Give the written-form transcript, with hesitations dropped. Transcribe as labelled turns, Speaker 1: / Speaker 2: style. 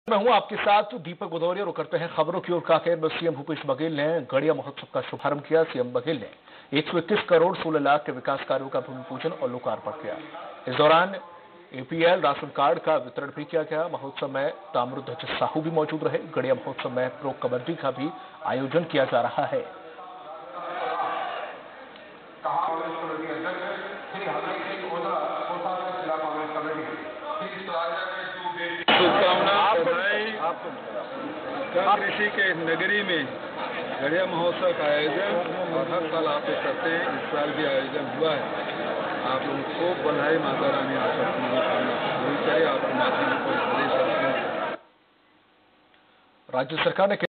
Speaker 1: मैं हूं आपके साथ दीपक भदौरिया और करते हैं खबरों की ओर। कांकेर में सीएम भूपेश बघेल ने गड़िया महोत्सव का शुभारंभ किया। सीएम बघेल ने 121 करोड़ 16 लाख के विकास कार्यों का भूमि पूजन और लोकार्पण किया। इस दौरान एपीएल राशन कार्ड का वितरण भी किया गया। महोत्सव में ताम्रध्वज साहू भी मौजूद रहे। गड़िया महोत्सव में प्रो कबड्डी का भी आयोजन किया जा रहा है।
Speaker 2: कृषि के नगरी में गड़िया महोत्सव का आयोजन और हर साल आप लोग करते हैं। इस साल भी आयोजन हुआ है। आप लोगों को बधाई। माता रानी आप सबकी मनोकामना पूरी करे। आपके माध्यम से
Speaker 1: राज्य सरकार ने